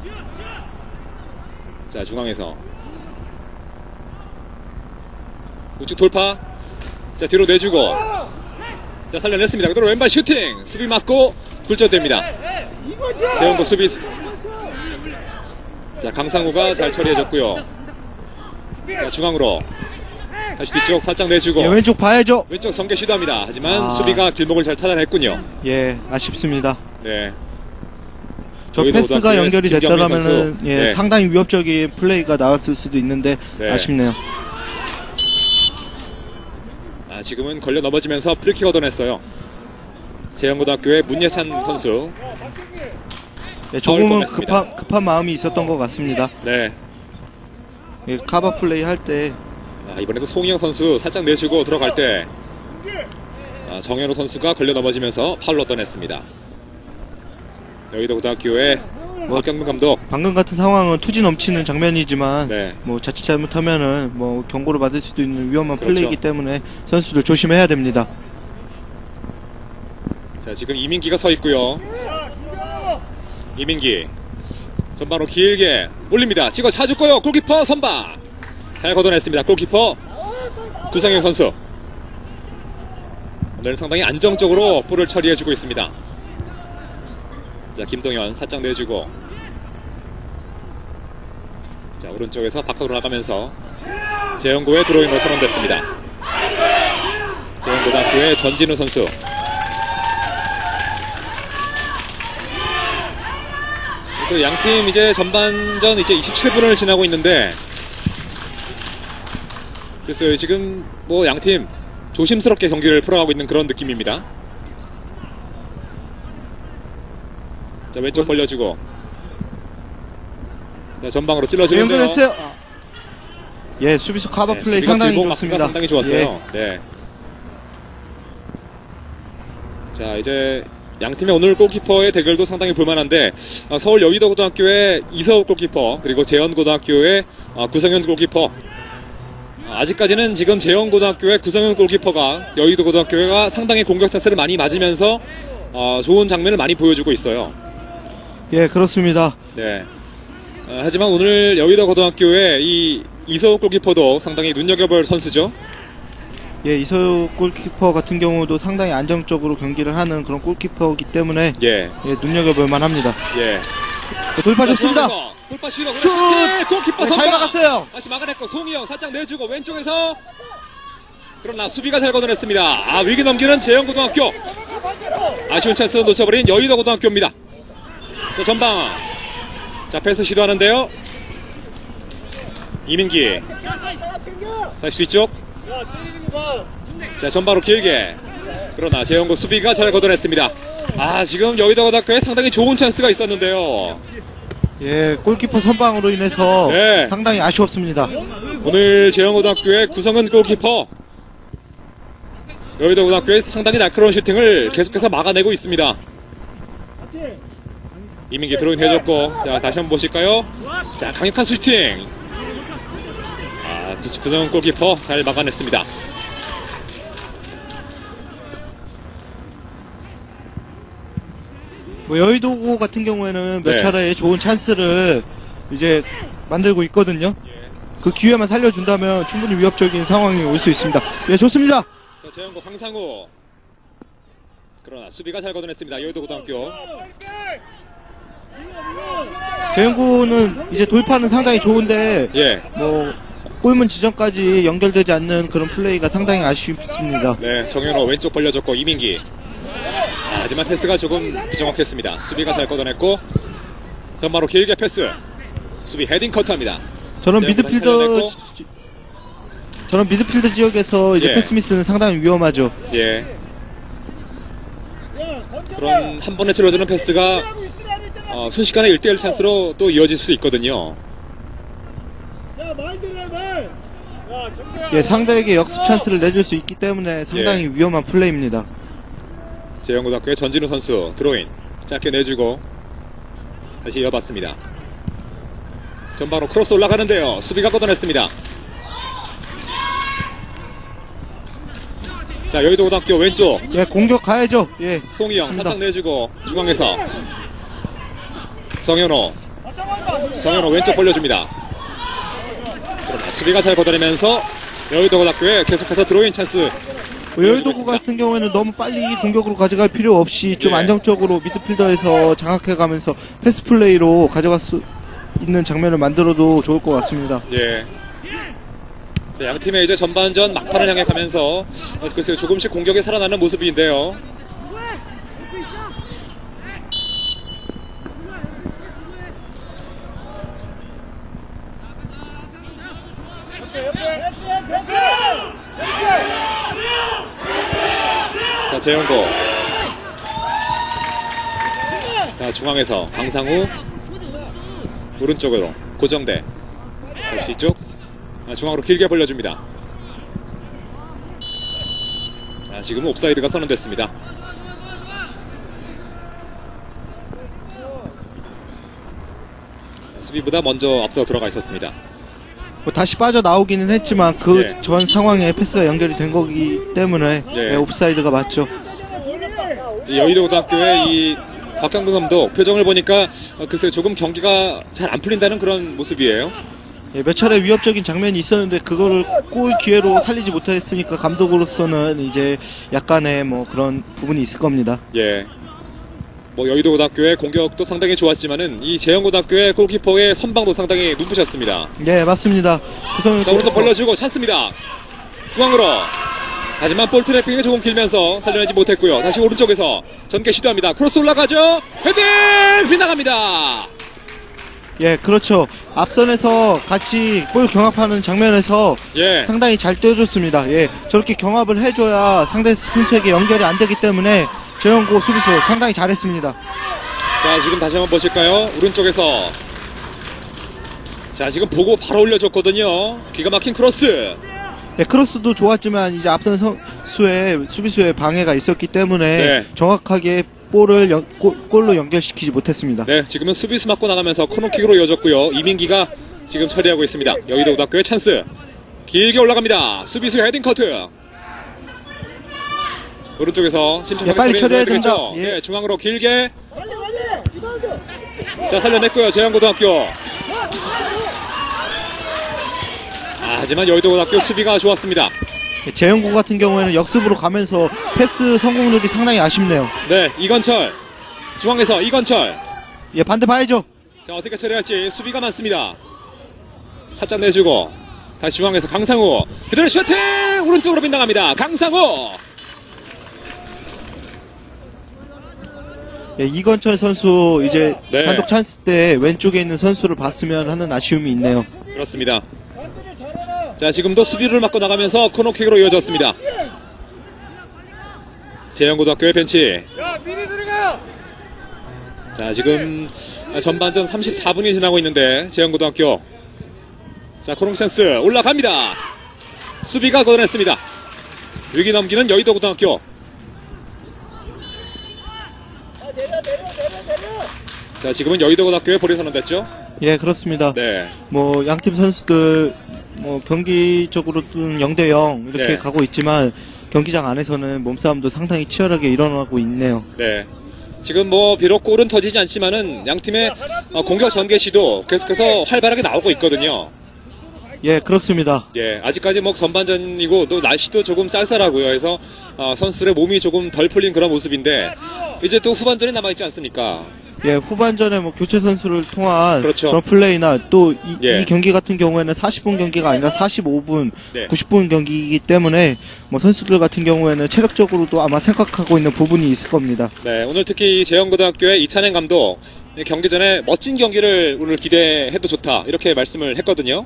자, 중앙에서 우측 돌파. 자, 뒤로 내주고, 자, 살려냈습니다. 그대로 왼발 슈팅. 수비 맞고 굴절됩니다. 재영고 수비. 자, 강상우가 잘 처리해줬고요. 자, 중앙으로 다시 뒤쪽 살짝 내주고 예, 왼쪽 봐야죠. 왼쪽 전개 시도합니다. 하지만 아. 수비가 길목을 잘 찾아냈군요. 예, 아쉽습니다. 네. 저 여의도 패스가 고등학교의 연결이 김경민 됐더라면은 선수. 예, 네. 상당히 위협적인 플레이가 나왔을 수도 있는데 네. 아쉽네요. 지금은 걸려 넘어지면서 프리킥 얻어냈어요. 재영고등학교의 문예찬 선수. 예, 조금은 뻔했습니다. 급한 마음이 있었던 것 같습니다. 네. 예, 카바 플레이 할 때 이번에도 송희영 선수 살짝 내주고 들어갈 때 정현우 선수가 걸려 넘어지면서 파울로 얻어냈습니다. 여의도 고등학교의 박경문 감독. 방금 같은 상황은 투지 넘치는 장면이지만 네. 뭐 자칫 잘못하면은 뭐 경고를 받을 수도 있는 위험한 그렇죠. 플레이이기 때문에 선수들 조심해야 됩니다. 자, 지금 이민기가 서 있고요. 이민기 전방으로 길게 올립니다. 찍어 차줬고요. 골키퍼 선방 잘 걷어냈습니다. 골키퍼 구상현 선수. 오늘 상당히 안정적으로 볼을 처리해주고 있습니다. 자, 김동현 살짝 내주고 자, 오른쪽에서 바깥으로 나가면서 재영고의 드로잉으로 선언됐습니다. 재영고등학교의 전진우 선수. 그래서 양팀 이제 전반전 이제 27분을 지나고 있는데, 그래서 지금 뭐 양팀 조심스럽게 경기를 풀어가고 있는 그런 느낌입니다. 자, 왼쪽 벌려주고 자, 전방으로 찔러주는데요. 연결했어요. 예, 수비수 카바 플레이 수비가 상당히 길목 좋습니다. 마크가 상당히 좋았어요. 예. 네. 자, 이제 양팀의 오늘 골키퍼의 대결도 상당히 볼만한데, 서울 여의도고등학교의 이서욱 골키퍼, 그리고 재현고등학교의 구성현 골키퍼. 아직까지는 지금 재현고등학교의 구성현 골키퍼가 여의도고등학교가 상당히 공격 찬스를 많이 맞으면서 좋은 장면을 많이 보여주고 있어요. 예, 그렇습니다. 네. 하지만 오늘 여의도고등학교의 이 이서욱 골키퍼도 상당히 눈여겨볼 선수죠. 예, 이서욱 골키퍼 같은 경우도 상당히 안정적으로 경기를 하는 그런 골키퍼이기 때문에 예. 예, 눈여겨볼 만합니다. 예. 돌파 좋습니다. 돌파 시도 슛! 골키퍼 네, 선방. 잘 막았어요. 다시 막아냈고 송희영 살짝 내주고 왼쪽에서 그러나 수비가 잘 걷어냈습니다. 위기 넘기는 재영고등학교. 아쉬운 찬스 놓쳐버린 여의도고등학교입니다. 자, 전방. 자, 패스 시도하는데요. 이민기. 다시 뒤쪽. 자, 전방으로 길게. 그러나 재영고 수비가 잘 걷어냈습니다. 지금 여의도고등학교에 상당히 좋은 찬스가 있었는데요. 예, 골키퍼 선방으로 인해서 네. 상당히 아쉬웠습니다. 오늘 재영고등학교의 구성은 골키퍼. 여의도고등학교의 상당히 날카로운 슈팅을 계속해서 막아내고 있습니다. 이민기 드로잉 해줬고, 자, 다시 한번 보실까요? 자, 강력한 슈팅. 구성은 골키퍼 잘 막아냈습니다. 뭐 여의도고 같은 경우에는 몇 네. 차례 좋은 찬스를 이제 만들고 있거든요. 그 기회만 살려준다면 충분히 위협적인 상황이 올 수 있습니다. 예, 좋습니다. 자, 재영고 황상우. 그러나 수비가 잘 걷어냈습니다. 여의도고등학교. 재영구는 이제 돌파는 상당히 좋은데 예. 뭐 골문 지점까지 연결되지 않는 그런 플레이가 상당히 아쉽습니다. 네, 정현호 왼쪽 벌려줬고 이민기. 하지만 패스가 조금 부정확했습니다. 수비가 잘 걷어냈고 전바로 길게 패스. 수비 헤딩 커트합니다. 저런 재영구 다시 살려냈고. 미드필더 지역에서 이제 예. 패스미스는 상당히 위험하죠. 예. 그런 한 번에 찔러주는 패스가 순식간에 1대1 찬스로 또 이어질 수 있거든요. 예, 상대에게 역습 찬스를 내줄 수 있기 때문에 상당히 위험한 플레이입니다. 재영고등학교의 전진우 선수 드로인 짧게 내주고 다시 이어봤습니다. 전방으로 크로스 올라가는데요. 수비가 걷어냈습니다. 자, 여의도고등학교 왼쪽 예, 공격 가야죠. 예, 송희영 좋습니다. 살짝 내주고 중앙에서 정현호 왼쪽 벌려줍니다. 그러나 수비가 잘 걷어내면서 여의도고등학교에 계속해서 드로인 찬스. 여의도고 같은 경우에는 너무 빨리 공격으로 가져갈 필요 없이 좀 예. 안정적으로 미드필더에서 장악해가면서 패스 플레이로 가져갈 수 있는 장면을 만들어도 좋을 것 같습니다. 예. 네, 양 팀의 이제 전반전 막판을 향해 가면서 글쎄요, 조금씩 공격이 살아나는 모습인데요. 자, 재영고. 자, 중앙에서 강상우. 오른쪽으로 고정대. 다시 쪽. 중앙으로 길게 벌려줍니다. 지금은 옵사이드가 선언됐습니다. 수비보다 먼저 앞서 들어가 있었습니다. 뭐 다시 빠져나오기는 했지만 그 예. 전 상황에 패스가 연결이 된 거기 때문에 예. 예, 옵사이드가 맞죠. 이 여의도고등학교의 이 박강근 감독 표정을 보니까 글쎄요, 조금 경기가 잘 안 풀린다는 그런 모습이에요. 예, 몇 차례 위협적인 장면이 있었는데 그거를 골 기회로 살리지 못했으니까 감독으로서는 이제 약간의 뭐 그런 부분이 있을 겁니다. 예. 뭐 여의도고등학교의 공격도 상당히 좋았지만은 이 재영고등학교의 골키퍼의 선방도 상당히 눈부셨습니다. 예, 맞습니다. 구성을 자, 오른쪽 벌려주고 찬스입니다. 중앙으로. 하지만 볼 트래핑이 조금 길면서 살려내지 못했고요. 다시 오른쪽에서 전개 시도합니다. 크로스 올라가죠. 헤딩 빗나갑니다. 예, 그렇죠. 앞선에서 같이 볼 경합하는 장면에서 예. 상당히 잘 뛰어줬습니다. 예, 저렇게 경합을 해줘야 상대 선수에게 연결이 안 되기 때문에 재영고 수비수 상당히 잘했습니다. 자, 지금 다시 한번 보실까요? 오른쪽에서. 자, 지금 보고 바로 올려줬거든요. 기가 막힌 크로스. 예, 크로스도 좋았지만 이제 앞선 선수의 수비수의 방해가 있었기 때문에 네. 정확하게 볼을 골로 연결시키지 못했습니다. 네, 지금은 수비수 맞고 나가면서 코너킥으로 이어졌고요. 이민기가 지금 처리하고 있습니다. 여의도고등학교의 찬스. 길게 올라갑니다. 수비수 헤딩 커트. 오른쪽에서 침착하게 예, 빨리 처리해야 되겠죠. 된다. 예. 네, 중앙으로 길게. 자, 살려냈고요. 재영고등학교. 하지만 여의도고등학교 수비가 좋았습니다. 예, 재영고 같은 경우에는 역습으로 가면서 패스 성공률이 상당히 아쉽네요. 네, 이건철. 중앙에서 이건철. 예, 반대 봐야죠. 자, 어떻게 처리할지 수비가 많습니다. 살짝 내주고 다시 중앙에서 강상우. 그대로 슈팅! 오른쪽으로 빗나갑니다. 강상우. 예, 이건철 선수 이제 네. 단독 찬스 때 왼쪽에 있는 선수를 봤으면 하는 아쉬움이 있네요. 그렇습니다. 자, 지금도 수비를 맞고 나가면서 코너킥으로 이어졌습니다. 재영고등학교의 벤치. 자, 지금 전반전 34분이 지나고 있는데 재영고등학교. 자, 코너킥 찬스 올라갑니다. 수비가 걷어냈습니다. 위기 넘기는 여의도고등학교. 자, 지금은 여의도고등학교에 볼이 선언됐죠? 예, 그렇습니다. 네. 뭐 양팀 선수들 뭐 경기적으로는 0대0 이렇게 네. 가고 있지만 경기장 안에서는 몸싸움도 상당히 치열하게 일어나고 있네요. 네. 지금 뭐 비록 골은 터지지 않지만은 양 팀의 공격 전개 시도 계속해서 활발하게 나오고 있거든요. 예, 그렇습니다. 예, 아직까지 뭐 전반전이고 또 날씨도 조금 쌀쌀하고요. 그래서 선수들의 몸이 조금 덜 풀린 그런 모습인데 이제 또 후반전이 남아 있지 않습니까? 예, 후반전에 뭐 교체 선수를 통한 그렇죠. 그런 플레이나 또 예. 이 경기 같은 경우에는 40분 경기가 아니라 45분, 네. 90분 경기이기 때문에 뭐 선수들 같은 경우에는 체력적으로도 아마 생각하고 있는 부분이 있을 겁니다. 네, 오늘 특히 이 재영고등학교의 이찬행 감독 경기 전에 멋진 경기를 오늘 기대해도 좋다 이렇게 말씀을 했거든요.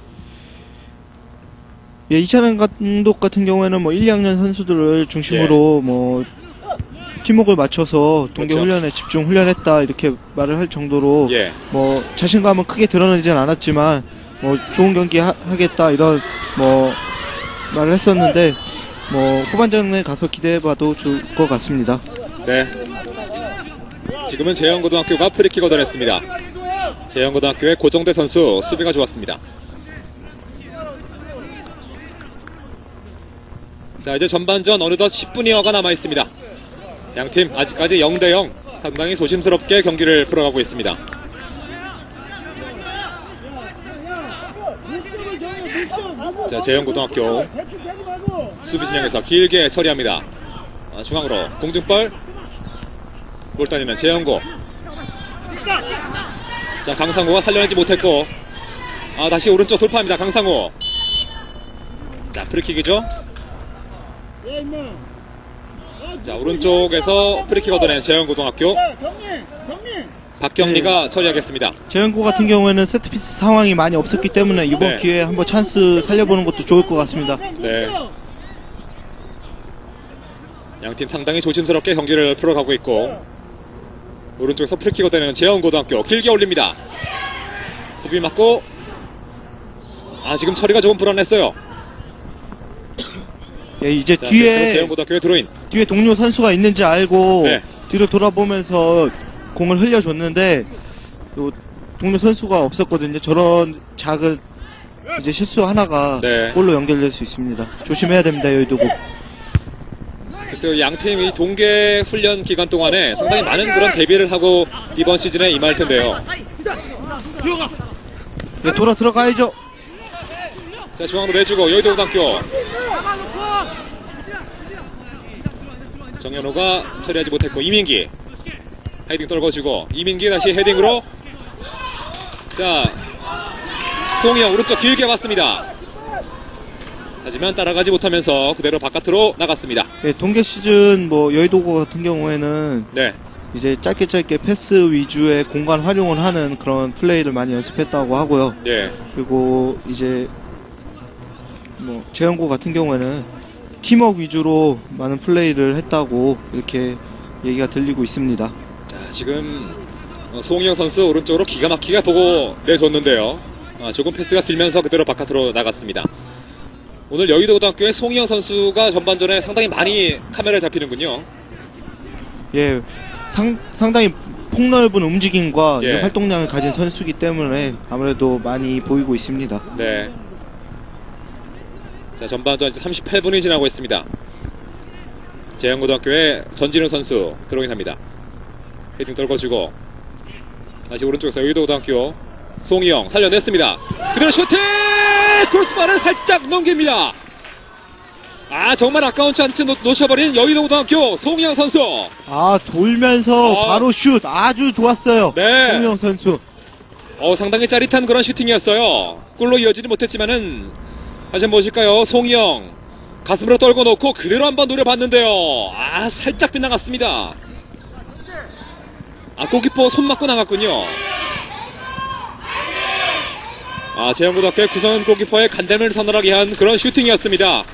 예, 이찬행 감독 같은 경우에는 뭐 1, 2학년 선수들을 중심으로 뭐 팀워크를 맞춰서 동계 그렇죠. 훈련에 집중 훈련했다 이렇게 말을 할 정도로 예. 뭐 자신감은 크게 드러내진 않았지만 뭐 좋은 경기 하겠다 이런 뭐 말을 했었는데 뭐 후반전에 가서 기대해봐도 좋을 것 같습니다. 네. 지금은 재영고등학교가 프리킥 얻어냈습니다. 재영고등학교의 고정대 선수 수비가 좋았습니다. 자, 이제 전반전 어느덧 10분여가 남아있습니다. 양팀 아직까지 0대0 상당히 조심스럽게 경기를 풀어가고 있습니다. 자, 재영고등학교 수비 진영에서 길게 처리합니다. 중앙으로 공중볼 볼 따내면 재영고. 자, 강상우가 살려내지 못했고 다시 오른쪽 돌파합니다. 강상우. 자, 프리킥이죠. 자, 오른쪽에서 프리킥 얻어낸 재영고등학교. 박경리가 처리하겠습니다. 재영고 같은 경우에는 세트피스 상황이 많이 없었기 때문에 이번 네. 기회에 한번 찬스 살려보는 것도 좋을 것 같습니다. 네. 양팀 상당히 조심스럽게 경기를 풀어가고 있고, 오른쪽에서 프리킥 얻어내는 재영고등학교 길게 올립니다. 수비 맞고, 지금 처리가 조금 불안했어요. 예, 이제 자, 계속해서 뒤에 재영고등학교의 드로인. 동료 선수가 있는지 알고 네. 뒤로 돌아보면서 공을 흘려줬는데 또 동료 선수가 없었거든요. 저런 작은 이제 실수 하나가 네. 골로 연결될 수 있습니다. 조심해야 됩니다, 여의도고. 글쎄요, 양팀이 동계 훈련 기간 동안에 상당히 많은 그런 대비를 하고 이번 시즌에 임할 텐데요. 예, 돌아 들어가야죠. 자, 중앙으로 내주고 여의도고등학교. 정현호가 처리하지 못했고, 이민기 헤딩 떨궈주고, 이민기 다시 헤딩으로. 자, 송이형 오른쪽 길게 왔습니다. 하지만 따라가지 못하면서 그대로 바깥으로 나갔습니다. 예, 동계 시즌 여의도고 같은 경우에는 네, 이제 짧게 패스 위주의 공간 활용을 하는 그런 플레이를 많이 연습했다고 하고요. 네, 그리고 이제 재영고 같은 경우에는 팀워크 위주로 많은 플레이를 했다고 이렇게 얘기가 들리고 있습니다. 자, 지금 송이형 선수 오른쪽으로 기가 막히게 보고 내줬는데요. 조금 패스가 길면서 그대로 바깥으로 나갔습니다. 오늘 여의도고등학교의 송이형 선수가 전반전에 상당히 많이 카메라에 잡히는군요. 예, 상당히 폭넓은 움직임과 예. 활동량을 가진 선수이기 때문에 아무래도 많이 보이고 있습니다. 네. 자, 전반전 이제 38분이 지나고 있습니다. 재영고등학교의 전진우 선수 드로잉합니다. 헤딩 떨궈주고 다시 오른쪽에서 여의도고등학교 송이영 살려냈습니다. 그대로 슈팅! 크로스바를 살짝 넘깁니다. 정말 아까운 찬스 놓쳐버린 여의도고등학교 송이영 선수. 돌면서 바로 슛 아주 좋았어요. 네. 송영 선수. 상당히 짜릿한 그런 슈팅이었어요. 골로 이어지지 못했지만은 다시 한번 보실까요? 송이영 가슴으로 떨궈 놓고 그대로 한번 노려봤는데요. 살짝 빗나갔습니다. 골키퍼 손 맞고 나갔군요. 재영고등학교의 구성은 골키퍼의 간담을 서늘하게 한 그런 슈팅이었습니다.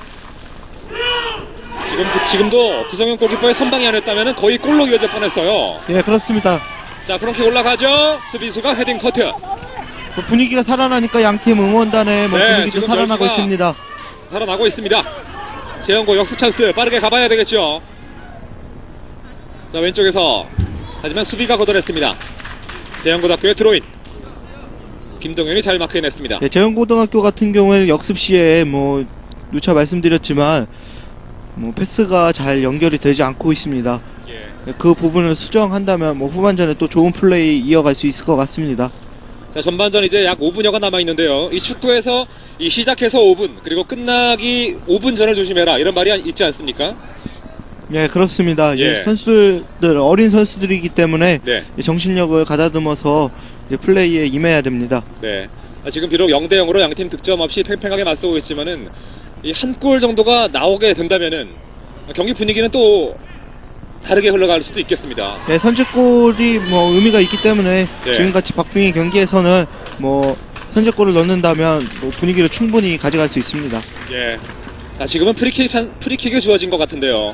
지금도 구성현 골키퍼의 선방이 아니었다면 거의 골로 이어질 뻔했어요. 예, 그렇습니다. 자, 그렇게 올라가죠. 수비수가 헤딩 커트. 분위기가 살아나니까 양팀 응원단의 분위기도 지금 살아나고 열기가 있습니다. 살아나고 있습니다. 재영고 역습 찬스 빠르게 가봐야 되겠죠. 자, 왼쪽에서 하지만 수비가 걷어냈습니다. 재영고등학교의 드로인. 김동현이 잘 마크해냈습니다. 예, 재영고등학교 같은 경우에는 역습 시에 누차 말씀드렸지만 패스가 잘 연결이 되지 않고 있습니다. 예. 그 부분을 수정한다면 후반전에 또 좋은 플레이 이어갈 수 있을 것 같습니다. 자, 전반전 이제 약 5분여가 남아있는데요. 이 축구에서 시작해서 5분 그리고 끝나기 5분 전을 조심해라 이런 말이 있지 않습니까? 예, 그렇습니다. 예. 선수들 어린 선수들이기 때문에 네. 정신력을 가다듬어서 플레이에 임해야 됩니다. 네. 지금 비록 0대0으로 양팀 득점 없이 팽팽하게 맞서고 있지만은 이 한 골 정도가 나오게 된다면은 경기 분위기는 또 다르게 흘러갈 수도 있겠습니다. 네, 선제골이 의미가 있기 때문에 네. 지금같이 박빙의 경기에서는 선제골을 넣는다면 분위기를 충분히 가져갈 수 있습니다. 예. 지금은 프리킥이 주어진 것 같은데요.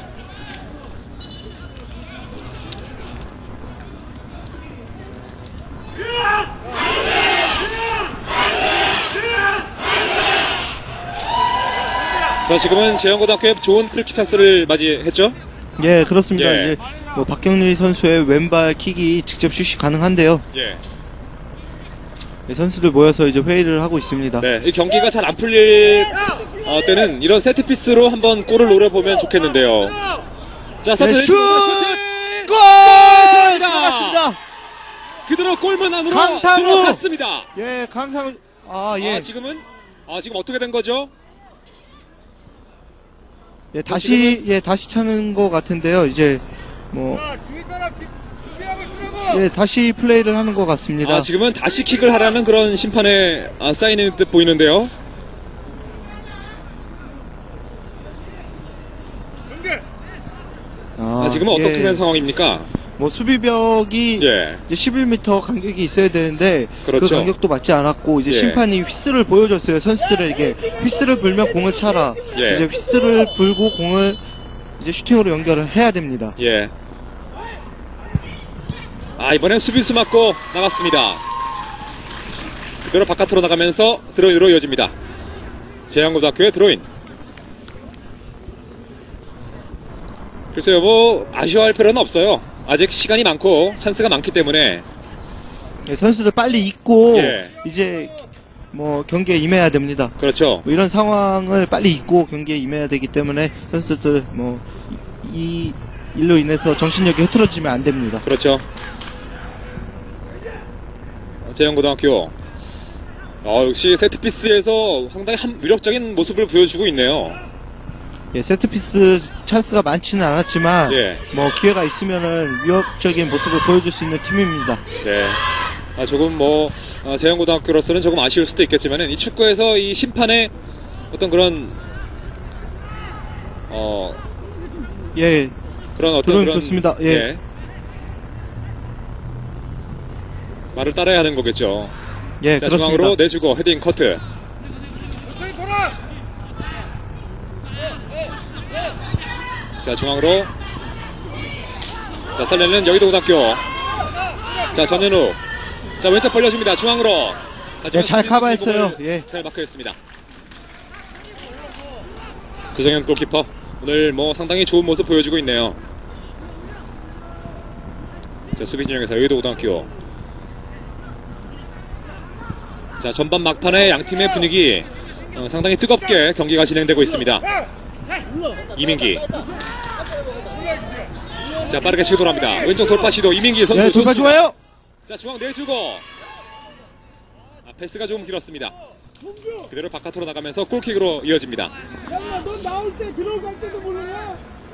자, 지금은 재영고등학교의 좋은 프리킥 찬스를 맞이했죠? 예, 그렇습니다. 예. 이제 박경리 선수의 왼발 킥이 직접 슛이 가능한데요. 예. 선수들 모여서 이제 회의를 하고 있습니다. 네, 이 경기가 잘 안 풀릴 때는 이런 세트피스로 한번 골을 노려보면 좋겠는데요. 자, 네, 슈팅! 골! 들어갔습니다. 그대로 골문 안으로 강상우! 들어갔습니다. 예, 강상우. 예. 지금 어떻게 된 거죠? 예, 다시 차는 것 같은데요. 이제 예, 다시 플레이를 하는 것 같습니다. 지금은 다시 킥을 하라는 그런 심판의 사인인 듯 보이는데요. 지금은 어떻게 된 상황입니까? 뭐 수비벽이 예. 이제 11m 간격이 있어야 되는데 그렇죠. 그 간격도 맞지 않았고 이제 예. 심판이 휘슬을 보여줬어요. 선수들에게 휘슬을 불면 공을 차라. 예. 이제 휘슬을 불고 공을 이제 슈팅으로 연결을 해야 됩니다. 예. 이번엔 수비수 맞고 나갔습니다. 그대로 바깥으로 나가면서 드로인으로 이어집니다. 제한고등학교의 드로인. 글쎄요, 뭐 아쉬워할 필요는 없어요. 아직 시간이 많고 찬스가 많기 때문에. 예, 선수들 빨리 잊고 예. 이제 뭐 경기에 임해야 됩니다. 그렇죠. 뭐 이런 상황을 빨리 잊고 경기에 임해야 되기 때문에 선수들 뭐 이 일로 인해서 정신력이 흐트러지면 안 됩니다. 그렇죠. 제한고등학교. 역시 세트피스에서 상당히 위력적인 모습을 보여주고 있네요. 예, 세트피스 찬스가 많지는 않았지만 예. 뭐 기회가 있으면은 위협적인 모습을 보여줄 수 있는 팀입니다. 네. 조금 뭐 제한고등학교로서는 조금 아쉬울 수도 있겠지만은 이 축구에서 이 심판의 어떤 그런 예, 그런 어떤 드로잉 그런 좋습니다. 예. 말을 따라야 하는 거겠죠. 예, 자, 그렇습니다. 중앙으로 내주고 헤딩 커트. 자, 중앙으로. 자, 살려는 여의도고등학교. 자, 전현우. 자, 왼쪽 벌려줍니다. 중앙으로. 하지만 잘 수비수 커버했어요. 공을 예. 잘 마크했습니다. 구정현 골키퍼. 오늘 뭐 상당히 좋은 모습 보여주고 있네요. 자, 수비 진영에서 여의도고등학교. 자, 전반 막판에 양팀의 분위기 상당히 뜨겁게 경기가 진행되고 있습니다. 이민기. 자, 빠르게 시도합니다. 왼쪽 돌파 시도 이민기 선수. 예, 돌파 좋습니다. 좋아요. 자, 중앙 내주고. 패스가 조금 길었습니다. 그대로 바깥으로 나가면서 골킥으로 이어집니다. 야, 넌 나올 때 들어갈 때도 모르냐?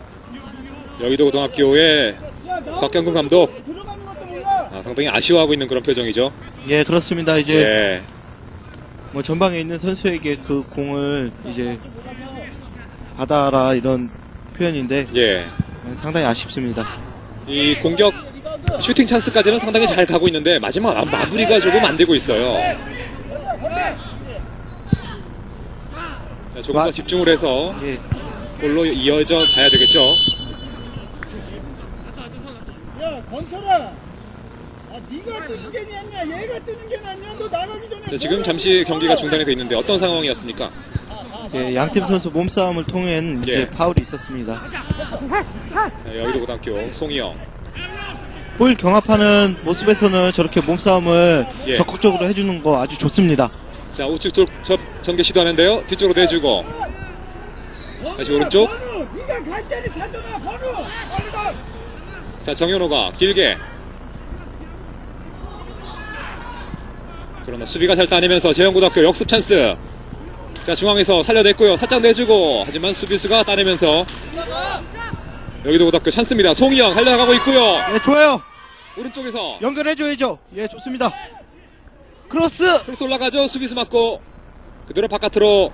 여의도고등학교의 야, 나올 곽경근 감독 때 들어가는 것도 몰라. 상당히 아쉬워하고 있는 그런 표정이죠. 예, 그렇습니다. 이제 예. 뭐 전방에 있는 선수에게 그 공을 이제 받아라 이런 표현인데 예. 상당히 아쉽습니다. 이 공격 슈팅 찬스까지는 상당히 잘 가고 있는데 마지막 마무리가 조금 안 되고 있어요. 자, 조금 더 집중을 해서 예, 골로 이어져 가야 되겠죠. 야, 건철아. 네가 뜨는 게 낫냐? 얘가 뜨는 게 낫냐? 너 나가기 전에. 자, 지금 잠시 경기가 중단이 돼 있는데 어떤 상황이었습니까? 예, 양팀 선수 몸싸움을 통한 예. 이제 파울이 있었습니다. 자, 여의도고등학교 송희영. 볼 경합하는 모습에서는 저렇게 몸싸움을 예. 적극적으로 해주는 거 아주 좋습니다. 자, 우측 전개 시도하는데요. 뒤쪽으로 내주고 다시 오른쪽. 번우, 네가 갈 자리 찾아놔, 번우. 빨리 가. 자, 정현호가 길게. 그러나 수비가 잘 따내면서 재영고등학교 역습 찬스. 자, 중앙에서 살려냈고요. 살짝 내주고. 하지만 수비수가 따내면서 여기도고등학교 찬스입니다. 송희영 달려가고 있고요. 예, 좋아요. 오른쪽에서 연결해줘야죠. 예, 좋습니다. 크로스. 크로스 올라가죠. 수비수 맞고 그대로 바깥으로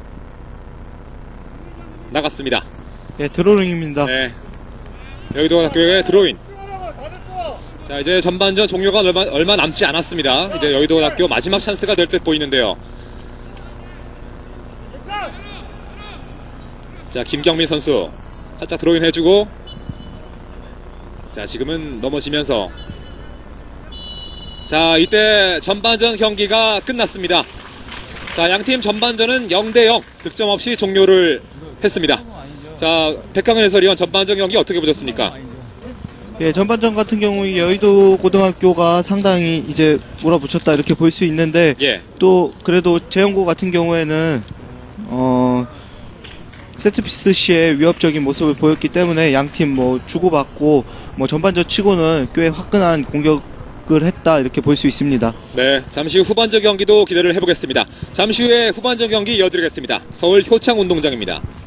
나갔습니다. 예, 드로잉입니다. 네. 여의도고등학교의 드로인. 자, 이제 전반전 종료가 얼마 남지 않았습니다. 이제 여의도고등학교 마지막 찬스가 될 듯 보이는데요. 자, 김경민 선수 살짝 드로인 해주고. 자, 지금은 넘어지면서. 자, 이때 전반전 경기가 끝났습니다. 자, 양팀 전반전은 0대0 득점 없이 종료를 했습니다. 자, 백강현 해설위원 전반전 경기 어떻게 보셨습니까? 예, 전반전 같은 경우 여의도 고등학교가 상당히 이제 몰아붙였다 이렇게 볼 수 있는데 예. 또 그래도 재영고 같은 경우에는 세트피스 시의 위협적인 모습을 보였기 때문에 양팀 뭐 주고받고 뭐 전반전 치고는 꽤 화끈한 공격을 했다 이렇게 볼 수 있습니다. 네, 잠시 후 후반전 경기도 기대를 해보겠습니다. 잠시 후에 후반전 경기 이어드리겠습니다. 서울 효창운동장입니다.